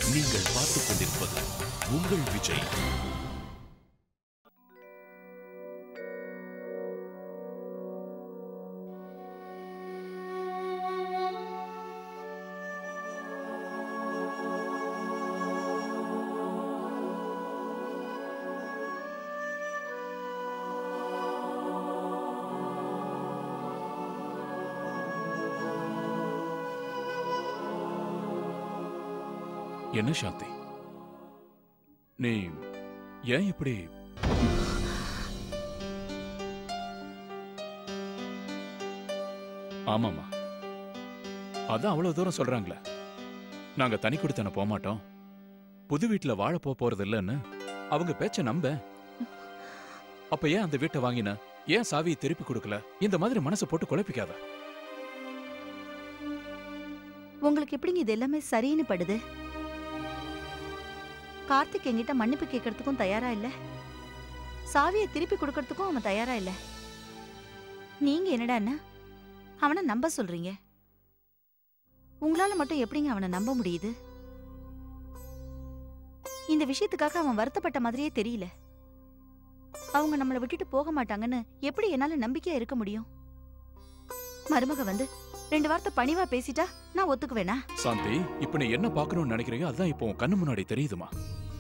நீங்கள் பார்த்துக் கொண்டிருப்பது உங்கள் விஜய். என்ன சாந்தி, நீ ஏன் இப்படி? ஆமாமா, அதான் அவ்வளவு தூரம் சொல்றாங்களே. நாங்க தனி கொடுத்தன போக மாட்டோம், புது வீட்டுல வாழ போறது இல்லைன்னு அவங்க பேச்ச நம்ப. அப்ப ஏன் அந்த வீட்டை வாங்கின? ஏன் சாவியை திருப்பி கொடுக்கல? இந்த மாதிரி மனசை போட்டு குழப்பிக்காத. உங்களுக்கு எப்படிங்க இது எல்லாமே சரின்னு படுது? கார்த்திக் என்கிட்ட மன்னிப்பு கேட்கறதுக்கும் தயாரா இல்ல, சாவியை திருப்பி கொடுக்கறதுக்கும் அவன் தயாரா இல்ல. நீங்க என்னடா அவனை நம்ப சொல்றீங்க? உங்களால மட்டும் எப்படிங்க அவனை நம்ப முடியுது? இந்த விஷயத்துக்காக அவன் வருத்தப்பட்ட மாதிரியே தெரியல. அவங்க நம்மளை விட்டுட்டு போக மாட்டாங்கன்னு எப்படி என்னால நம்பிக்கையா இருக்க முடியும்? மருமக வந்து 2 வார்த்தை பணிவா பேசிட்டா நான் ஒத்துக்குவேனா? சாந்தி, இப்ப நீ என்ன பார்க்கணும்னு நினைக்கிறீங்க அதுதான் இப்போ உன் கண்ணு முன்னாடி தெரியுதுமா.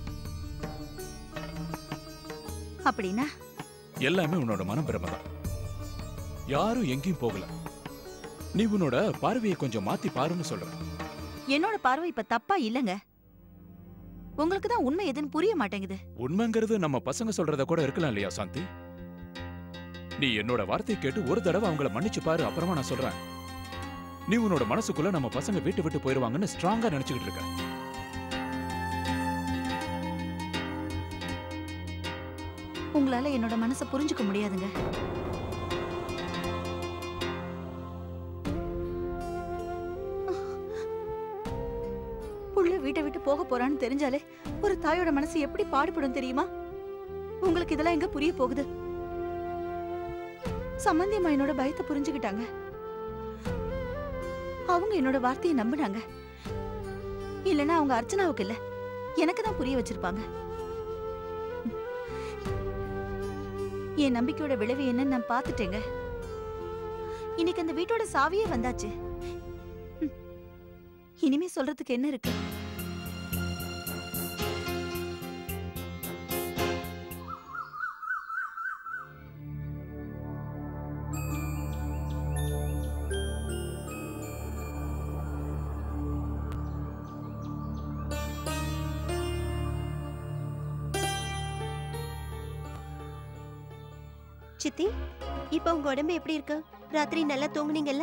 அப்படின்னா எல்லாமே உன்னோட மனப்பிரமை தான். யாரும் எங்கேயும் போகல. நீ உன்னோட பார்வையை கொஞ்சம் மாத்தி பாருன்னு சொல்ற. என்னோட பார்வை இப்ப தப்பா இல்லங்க. உங்களுக்கு தான் உண்மை எதுன்னு புரிய மாட்டேங்குது. உண்மைங்கிறது நம்ம பசங்க சொல்றத கூட இருக்கலாம் இல்லையா சாந்தி? நீ என்னோட வார்த்தையை கேட்டு ஒரு தடவை அவங்கள மன்னிச்சு பாரு, அப்புறமா நான் சொல்றேன். நீ உன்னோட மனசுக்குள்ள நம்ம பசங்க வீட்டு விட்டு போயிருவாங்கன்னு ஸ்ட்ராங்கா நினைச்சுக்கிட்டு இருக்க. உங்களால என்னோட மனசை புரிஞ்சுக்க முடியாதுங்க. புள்ள வீட்டை விட்டு போக போறான்னு தெரிஞ்சாலே ஒரு தாயோட மனசு எப்படி பாடுபடும் தெரியுமா? உங்களுக்கு இதெல்லாம் எங்க புரிய போகுது? சம்பந்தியம்மா என்னோட பயத்தை புரிஞ்சுக்கிட்டாங்க. அவங்க என்னோட வார்த்தையை நம்பினாங்க. இல்லைன்னா அவங்க அர்ச்சனாவுக்கு இல்ல எனக்கு தான் புரிய வச்சிருப்பாங்க. என் நம்பிக்கையோட விளைவு என்னன்னு நான் பாத்துட்டேங்க. இன்னைக்கு அந்த வீட்டோட சாவியே வந்தாச்சு. இனிமே சொல்றதுக்கு என்ன இருக்கு? சித்தி, இப்ப உங்க உடம்பு எப்படி இருக்கு? ராத்திரி நல்லா தூங்குனீங்கல்ல?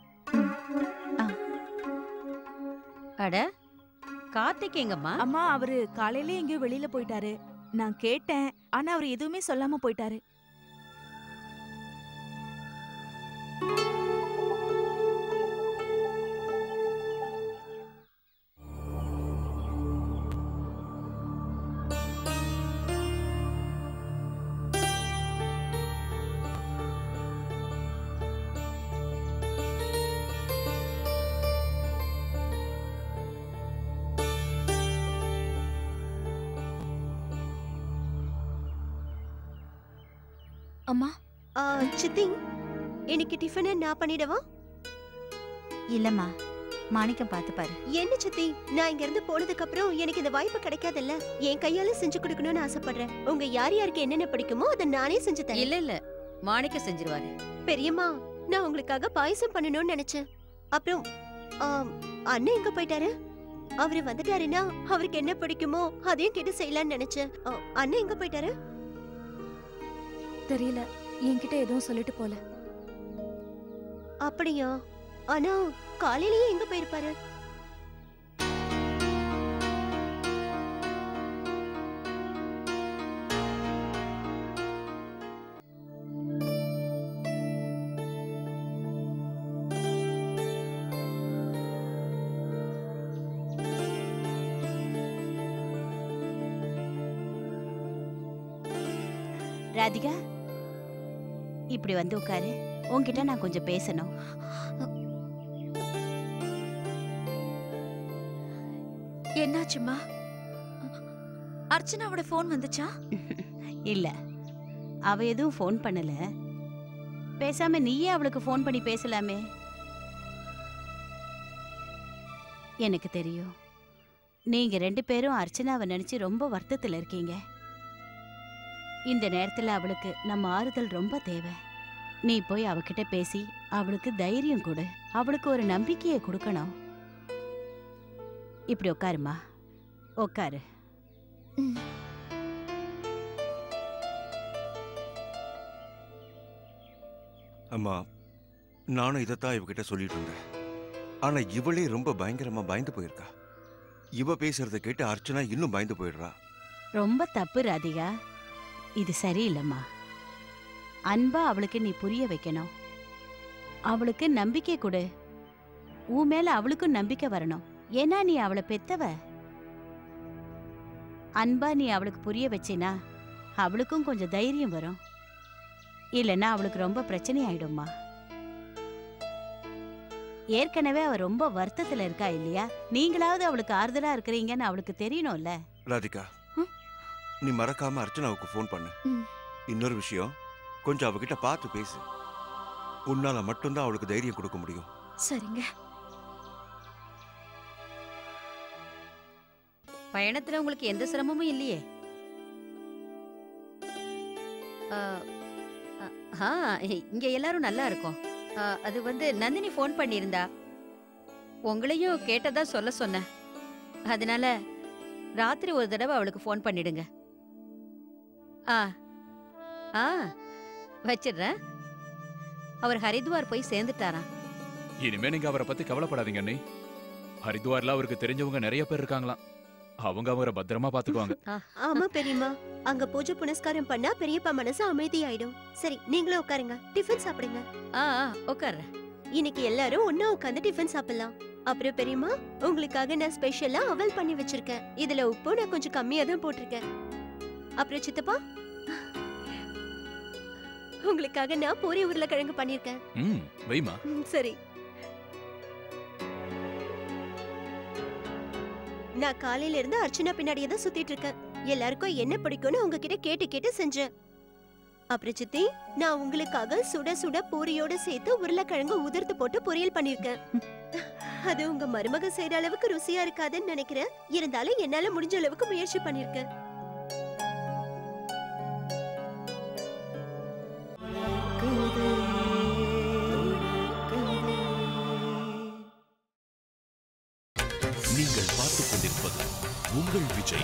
அட, கார்த்திக் எங்கம்மா? அம்மா, அவரு காலையில எங்கேயோ வெளியில போயிட்டாரு. நான் கேட்டேன், ஆனா அவர் எதுவுமே சொல்லாம போயிட்டாரு. அம்மா, சித்தி, இன்னைக்கு டிஃபனை நான் பண்ணிடவா? இல்லம்மா, மாணிக்கம் பார்த்து பாரு. என்ன சித்தி, நான் இங்க இருந்து போனதுக்கு அப்புறம் எனக்கு இந்த வாய்ப்பு கிடைக்காதுல்ல. என் கையால செஞ்சு கொடுக்கணும்னு ஆசைப்படுறேன். உங்க யார் யாருக்கு என்னென்ன பிடிக்குமோ அதை நானே செஞ்சு தரேன். இல்ல, மாணிக்க செஞ்சிருவாரு. பெரியம்மா, நான் உங்களுக்காக பாயசம் பண்ணணும்னு நினைச்சேன். அப்புறம் அண்ணன் எங்க போயிட்டாரு? அவரு வந்துட்டாருன்னா அவருக்கு என்ன பிடிக்குமோ அதையும் கேட்டு செய்யலாம்னு நினைச்சேன். அண்ணன் எங்க போயிட்டாரு? தெரியல, என்கிட்ட எதுவும் சொல்லிட்டு போல. அப்படியா? ஆனா காலையிலேயே எங்க போயிருப்பாரு? ராதிகா, இப்படி வந்து உட்காரு. உன்கிட்ட நான் கொஞ்சம் பேசணும். என்னாச்சுமா? அர்ச்சனாவோட ஃபோன் வந்துச்சா? இல்ல, அவ எதுவும் ஃபோன் பண்ணல. பேசாம நீயே அவளுக்கு ஃபோன் பண்ணி பேசலாமே. எனக்கு தெரியும், நீங்க 2 பேரும் அர்ச்சனாவை நினைச்சு ரொம்ப வருத்தத்துல இருக்கீங்க. இந்த நேரத்துல அவளுக்கு நம்ம ஆறுதல் ரொம்ப தேவை. நீ போய் அவகிட்ட பேசி அவளுக்கு தைரியம் கொடு, அவளுக்கு ஒரு நம்பிக்கையை கொடுக்கணும். இப்படி உட்காருமா, உட்காரு. அம்மா, நானும் இதைத்தான் இவகிட்ட சொல்லிட்டு இருந்தேன். ஆனா இவளே ரொம்ப பயங்கரமா பயந்து போயிருக்கா. இவ பேசுறத கேட்டு அர்ச்சனா இன்னும் பயந்து போயிடுறா. ரொம்ப தப்பு ராதிகா, இது சரியில்லைம்மா. அன்பா அவளுக்கு நீ புரிய வைக்கணும், அவளுக்கு நம்பிக்கை கொடு. உன் மேல அவளுக்கும் நம்பிக்கை வரணும். ஏன்னா நீ அவளை பெத்தவ. அன்பா நீ அவளுக்கு புரிய வச்சினா அவளுக்கும் கொஞ்சம் தைரியம் வரும். இல்லைன்னா அவளுக்கு ரொம்ப பிரச்சனை ஆயிடும்மா. ஏற்கனவே அவ ரொம்ப வருத்தத்துல இருக்கா இல்லையா? நீங்களாவது அவளுக்கு ஆறுதலா இருக்கிறீங்கன்னு அவளுக்கு தெரியணும்ல. ராதிகா, நீ மறக்காம அர்ச்சனாவுக்கு ஃபோன் பண்ணு. இன்னொரு விஷயம், கொஞ்சம் அவகிட்ட பார்த்து பேசு. உன்னால மட்டும்தான் அவளுக்கு தைரியம் கொடுக்க முடியும். சரிங்க. பயணத்துல உங்களுக்கு எந்த சிரமமும் இல்லையே? இங்க எல்லாரும் நல்லா இருக்கோம். அது வந்து நந்தினி ஃபோன் பண்ணியிருந்தா, உங்களையும் கேட்டதா சொல்ல சொன்ன. அதனால ராத்திரி ஒரு தடவை அவளுக்கு ஃபோன் பண்ணிடுங்க. வச்சிடுறேன். அவர் ஹரித்வார் போய் சேர்ந்துட்டாராம். இனிமே நீங்க அவரை பத்தி கவலைப்படாதீங்க அண்ணி. ஹரித்வார்ல அவருக்கு தெரிஞ்சவங்க நிறைய பேர் இருக்காங்களாம். அவங்க அவரை பத்திரமா பாத்துக்குவாங்க. ஆமா பெரியம்மா, அங்க பூஜை புனஸ்காரம் பண்ணா பெரியப்பா மனசு அமைதியாயிடும். சரி, நீங்களும் உட்காருங்க, டிஃபன் சாப்பிடுங்க. உட்கார்ற. இன்னைக்கு எல்லாரும் ஒண்ணா உட்கார்ந்து டிஃபன் சாப்பிடலாம். அப்புறம் பெரியம்மா, உங்களுக்காக நான் ஸ்பெஷலா அவல் பண்ணி வச்சிருக்கேன். இதுல உப்பு நான் கொஞ்சம் கம்மியா தான் போட்டிருக்கேன். அப்புறம் சித்தப்பா, உங்களுக்காக நான் பூரி உருளைக்கிழங்கு பண்ணிருக்கேன். வைமா. சரி. நான் காலையில இருந்து அர்ச்சனா பின்னாடியே தான் சுத்திட்டு இருக்கேன். எல்லாருக்கும் என்ன பிடிக்கும்னு உங்ககிட்ட கேட்டு கேட்டு செஞ்சேன். அப்புறம் சித்தி, நான் உங்களுக்காக சுட சுட பூரியோட சேர்த்து உருளைக்கிழங்கு உதிர்த்து போட்டு பொரியல் பண்ணிருக்கேன். அது உங்க மருமக செய்யற அளவுக்கு ருசியா இருக்காதுன்னு நினைக்கிறேன். இருந்தாலும் என்னால முடிஞ்ச அளவுக்கு முயற்சி பண்ணிருக்கேன். நீங்கள் பார்த்துக் கொண்டிருப்பது உங்கள் விஜய்.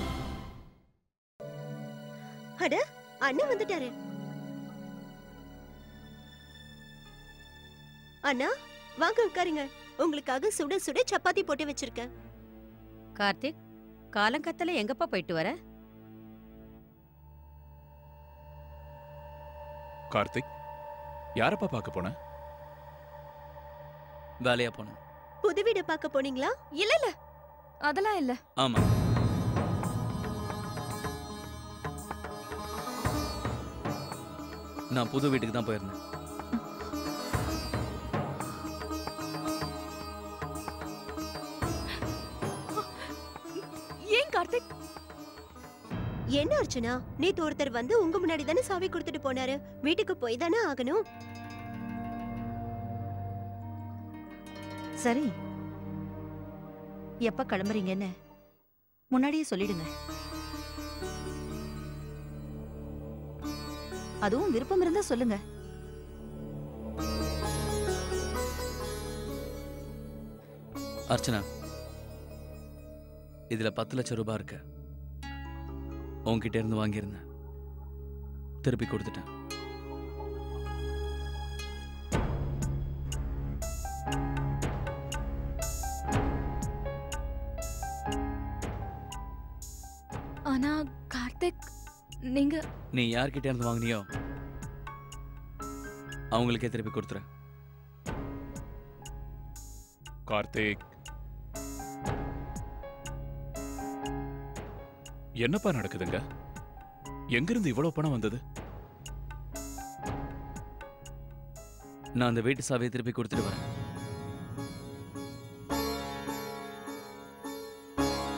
அட, அண்ணா வந்துட்டாரு. அண்ணா, வாங்க உட்காருங்க. உங்களுக்காக சுட சுட சப்பாத்தி போட்டு வச்சிருக்கேன். கார்த்திக், காலங்கத்துல எங்கப்பா போயிட்டு வர? கார்த்திக், யாரப்பா பார்க்க போன? வேலையா போன. புது வீடு பார்க்க போனீங்களா? இல்ல இல்ல, அதெல்லாம் இல்ல. ஆமா, நான் புது வீட்டுக்கு தான் போயிருந்தேன். ஏன் கார்த்திக்? என்ன அர்ச்சனா, நேத்து ஒருத்தர் வந்து உங்க முன்னாடி தானே சாவி கொடுத்துட்டு போனாரு. வீட்டுக்கு போய் தானே ஆகணும். சரி, எப்ப கிளம்புறீங்கன்னு முன்னாடியே சொல்லிடுங்க. அதுவும் விருப்பம் இருந்தா சொல்லுங்க. அர்ச்சனா, இதுல 10 லட்சம் ரூபாய் இருக்கு. உன்கிட்ட இருந்து வாங்கியிருந்தேன், திருப்பி கொடுத்துட்டேன். ஆனா கார்த்திக், நீங்க நீ யார்கிட்ட இருந்து வாங்கினியோ அவங்களுக்கே திருப்பி கொடுத்துறேன். கார்த்திக், என்னப்பா நடக்குதுங்க? எங்கிருந்து இவ்வளவு பணம் வந்தது? நான் அந்த வீட்டு சாவியை திருப்பி கொடுத்துட்டு வரேன்.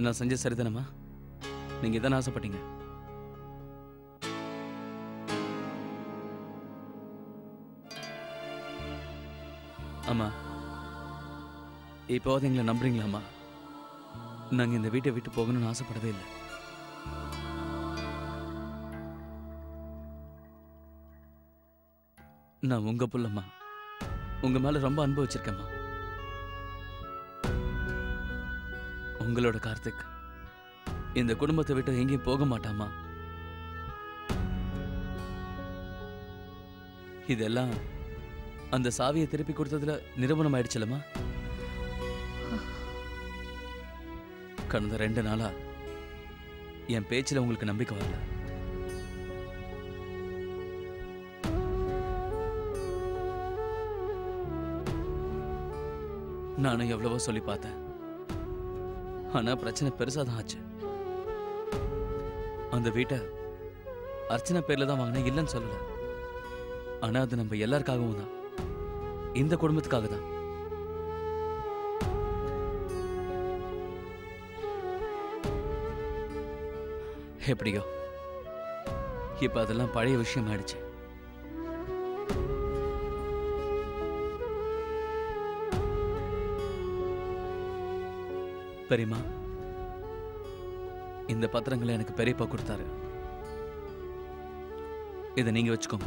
நான் செஞ்ச சரிதானம்மா? நீங்க இதானே ஆசைப்பட்டீங்க? அம்மா, இப்போது எங்களை நம்புறீங்களாம்மா? நாங்க இந்த வீட்டை விட்டு போகணும்னு ஆசைப்படவே இல்லை. நான் உங்க புள்ளம்மா. உங்க மேல ரொம்ப அன்பு வச்சிருக்கேம்மா. உங்களோட கார்த்திக் இந்த குடும்பத்தை விட்டு எங்கேயும் போக மாட்டாமா. இதெல்லாம் அந்த சாவியை திருப்பி கொடுத்ததுல நிரூபணம் ஆயிடுச்சுலம்மா. கடந்த 2 நாளா என் பேச்சுல உங்களுக்கு நம்பிக்கை வரல. நானும் எவ்வளவோ சொல்லி பார்த்தேன். ஆனா பிரச்சனை பெருசாதான் ஆச்சு. அந்த வீட்டை அர்ச்சனா பேர்ல தான் வாங்கினேன், இல்லைன்னு சொல்லல. ஆனா அது நம்ம எல்லாருக்காகவும் தான், இந்த குடும்பத்துக்காக தான். எப்படியோ இப்ப அதெல்லாம் பழைய விஷயம் ஆயிடுச்சு. பெரியம்மா, இந்த பத்திரங்களை எனக்கு பெரியப்பா கொடுத்தாரு. இதை நீங்க வச்சுக்கோங்க.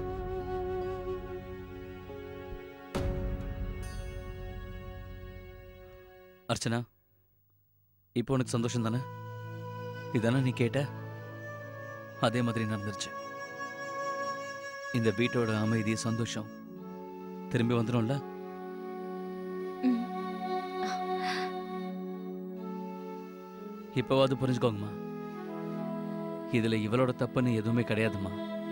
அர்ச்சனா, இப்போ உனக்கு சந்தோஷம் தானே? இதானே நீ கேட்ட? அதே மாதிரி நடந்துருச்சு. இந்த வீட்டோட அமைதி, சந்தோஷம் திரும்பி வந்துடும்ல? இப்பவாது புரிஞ்சுக்கோங்கம்மா, இதுல இவளோட தப்புன்னு எதுவுமே கிடையாதும்மா.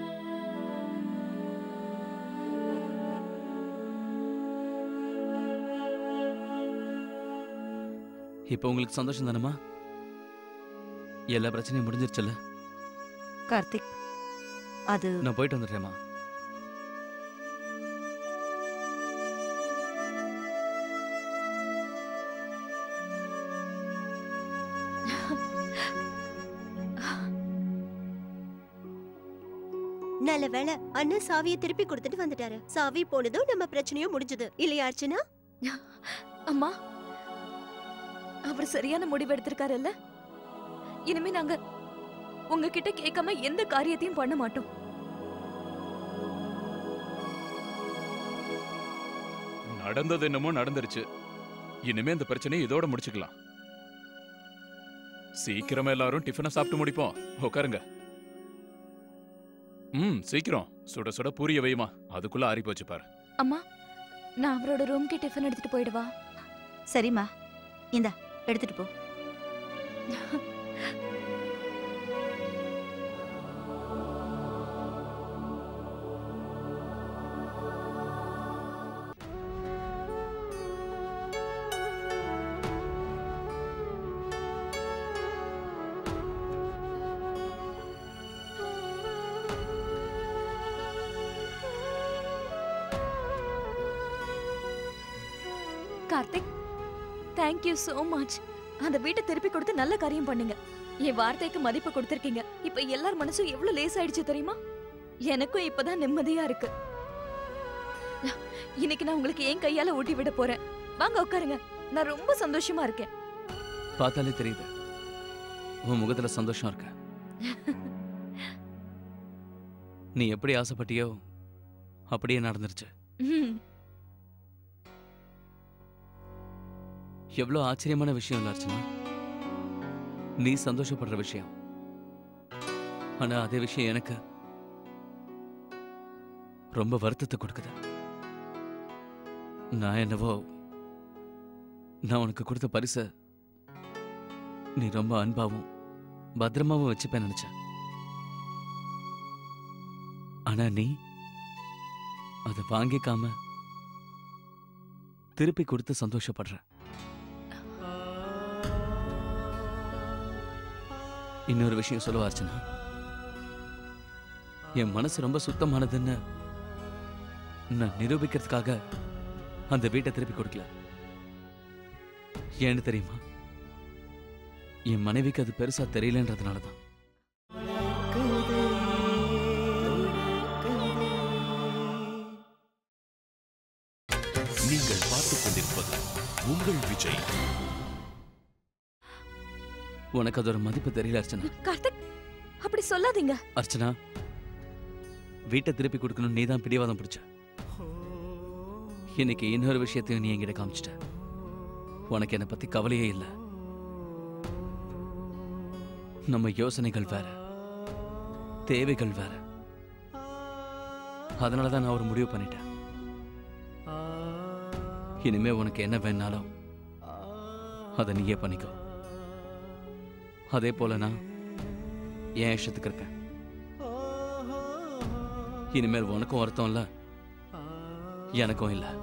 இப்ப உங்களுக்கு சந்தோஷம் தானம்மா? எல்லா பிரச்சனையும் முடிஞ்சிருச்சுல்ல? கார்த்திக், அது நான் போயிட்டு வந்துடுறேம்மா. நல்ல வேளை அண்ணன் சாவியை திருப்பி கொடுத்துட்டு வந்துட்டாரு. சாவி போனதும் நம்ம பிரச்சனையும் முடிஞ்சது இல்லையா அர்ச்சனா? அம்மா, அவர் சரியான முடிவு எடுத்திருக்காருல்ல. இனிமே நாங்க உங்ககிட்ட கேட்காம எந்த காரியத்தையும் பண்ண மாட்டோம். நடந்தது என்னமோ நடந்துருச்சு. இனிமே இந்த பிரச்சனையை இதோட முடிச்சுக்கலாம். சீக்கிரமா எல்லாரும் டிஃபனை சாப்பிட்டு முடிப்போம். உட்காருங்க. சீக்கிரம் சுட சுட பூரிய வைமா, அதுக்குள்ள ஆறி போச்சு பாரு. அம்மா, நான் அவரோட ரூம்க்கு டிஃபன் எடுத்துட்டு போயிடுவா? சரிம்மா, இந்தா எடுத்துட்டு போ. Karthik, thank you so much. அந்த வீட்டை திருப்பி கொடுத்து நல்ல காரியம் பண்ணீங்க. என் வார்த்தைக்கு மதிப்பு கொடுத்திருக்கீங்க. இப்ப எல்லார் மனசும் எவ்வளவு லேசாயிடுச்சு தெரியுமா? எனக்கும் இப்பதான் நிம்மதியா இருக்கு. இன்னைக்கு நான் உங்களுக்கு என் கையால ஊட்டி விட போறேன். வாங்க உட்காருங்க. நான் ரொம்ப சந்தோஷமா இருக்கேன். பார்த்தாலே தெரியுது உன் முகத்துல சந்தோஷம் இருக்கு. நீ எப்படி ஆசைப்பட்டியோ அப்படியே நடந்துருச்சு. எவ்வளவு ஆச்சரியமான விஷயம் இல்ல அர்ச்சனா? நீ சந்தோஷப்படுற விஷயம். ஆனா அதே விஷயம் எனக்கு ரொம்ப வருத்தத்தை கொடுக்குது. நான் என்னவோ நான் உனக்கு கொடுத்த பரிசை நீ ரொம்ப அன்பாவும் பத்திரமாவும் வச்சுப்பேன் நினைச்சேன். ஆனா நீ அதை வாங்கிக்காம திருப்பி கொடுத்து சந்தோஷப்படுற. இன்னொரு விஷயம் சொல்லுவா அர்ச்சனா, என் மனசு ரொம்ப சுத்தமானதுன்னு நான் நிரூபிக்கிறதுக்காக அந்த வீட்டை திருப்பி கொடுக்கல. ஏன்னு தெரியுமா? என் மனைவிக்கு அது பெருசா தெரியலன்றதுனால தான். நீங்கள் பார்த்துக் கொண்டிருப்பது உங்கள் விஜய். உனக்கு அது ஒரு மதிப்பு தெரியல அர்ச்சனா. கார்த்திக், அப்படி சொல்லாதீங்க. அர்ச்சனா, வீட்டை திருப்பி கொடுக்கணும் நீதான் பிடிவாதம் பிடிச்ச. இன்னைக்கு இன்னொரு விஷயத்தையும் நீ என்கிட்ட காமிச்சிட்ட. உனக்கு என்னை பத்தி கவலையே இல்லை. நம்ம யோசனைகள் வேற, தேவைகள் வேற. அதனாலதான் நான் ஒரு முடிவு பண்ணிட்டேன். இனிமே உனக்கு என்ன வேணாலும் அதை நீயே பண்ணிக்கோ. அதே போல நான் என் இஷ்டத்துக்கு இருக்கேன். இனிமேல் உனக்கும் வருத்தம் இல்ல, எனக்கும் இல்ல.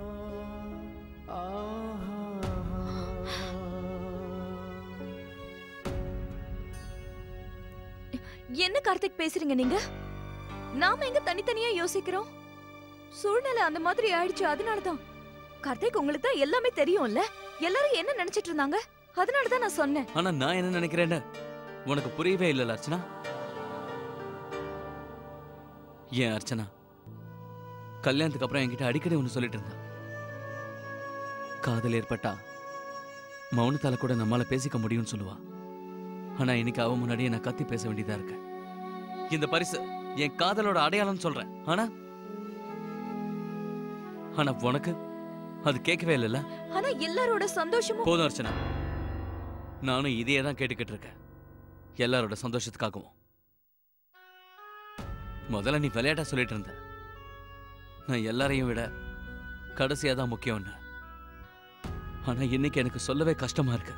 என்ன கார்த்திக் பேசுறீங்க நீங்க? நாம எங்க தனித்தனியா யோசிக்கிறோம்? சூழ்நிலை அந்த மாதிரி ஆயிடுச்சு, அதனாலதான். கார்த்திக், உங்களுக்கு தான் எல்லாமே தெரியும்ல. எல்லாரும் என்ன நினைச்சிட்டு இருந்தாங்க, அதனாலதான் நான் சொன்னேன். ஆனா நான் என்ன நினைக்கிறேன்னு உனக்கு புரியவே இல்ல அர்ச்சனா. ஏன் அர்ச்சனா, கல்யாணத்துக்கு அப்புறம் என்கிட்ட அடிக்கடி ஒண்ணு சொல்லிட்டு இருந்தா, காதல் ஏற்பட்டா மௌனத்தால கூட நம்மால பேசிக்க முடியும்னு சொல்லுவா. ஆனா இன்னைக்கு அவ முன்னாடியே நான் கத்தி பேச வேண்டியதா இருக்கு. இந்த பரிசு என் காதலோட அடையாளம் சொல்றேன். ஆனா உனக்கு அது கேட்கவே இல்லைல்ல. ஆனா எல்லாரோட சந்தோஷமும். போதும் அர்ச்சனா, நானும் இதையே தான் கேட்டுக்கிட்டு இருக்கேன், எல்லாரோட சந்தோஷத்துக்காகவும். முதல்ல நீ விளையாட்டா சொல்லிட்டு இருந்த, நான் எல்லாரையும் விட கடைசியா தான் முக்கியம்னு. ஆனா இன்னைக்கு எனக்கு சொல்லவே கஷ்டமா இருக்கு.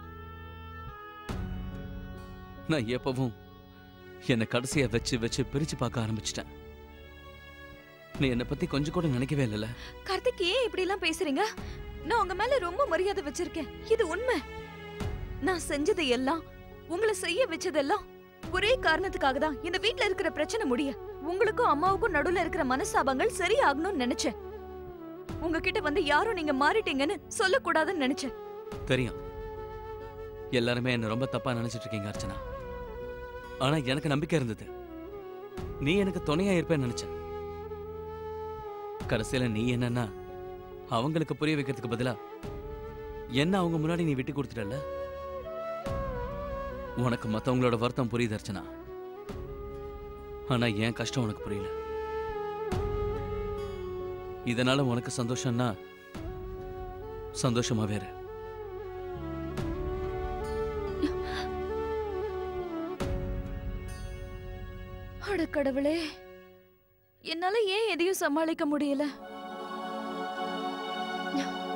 நான் எப்பவும் என்னை கடைசியா வச்சு வச்சு பிரிச்சு பார்க்க ஆரம்பிச்சிட்டேன். நீ என்னை பத்தி கொஞ்சம் கூட நினைக்கவே இல்லைல்ல. கார்த்திக், ஏன் இப்படி எல்லாம் பேசுறீங்க? நான் உங்க மேல ரொம்ப மரியாதை வச்சிருக்கேன், இது உண்மை. நான் செஞ்சது எல்லாம், உங்களை செய்ய வச்சதெல்லாம் ஒரே காரணத்துக்காக தான். இந்த வீட்ல இருக்கிற பிரச்சனை முடிய, உங்களுக்கும் அம்மாவுக்கும் நடுவுல இருக்கிற மனசாபங்கள் சரியாகணும்னு நினைச்சேன். உங்ககிட்ட வந்து யாரும் நீங்க மாறிட்டீங்கன்னு சொல்லக்கூடாதுன்னு நினைச்சேன். தெரியும், எல்லாருமே என்ன ரொம்ப தப்பா நினைச்சிட்டு இருக்கீங்க அர்ச்சனா. ஆனா எனக்கு நம்பிக்கை இருந்தது, நீ எனக்கு துணையா இருப்பேன்னு நினைச்சேன். கடைசியில நீ என்னன்னா அவங்களுக்கு புரிய வைக்கிறதுக்கு பதிலா என்ன அவங்க முன்னாடி நீ விட்டு கொடுத்துட்டல. உனக்கு மத்தவங்களோட வருத்தம் புரியுது அர்ச்சனா, ஆனா என் கஷ்டம் உனக்கு புரியல. இதனால உனக்கு சந்தோஷம்னா சந்தோஷமா வேற. அட கடவுளே, என்னால ஏன் எதையும் சமாளிக்க முடியல?